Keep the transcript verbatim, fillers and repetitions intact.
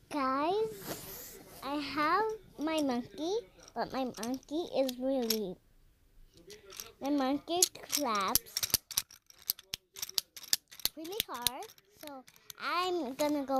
Guys, I have my monkey, but my monkey is really, my monkey claps really hard, so I'm gonna go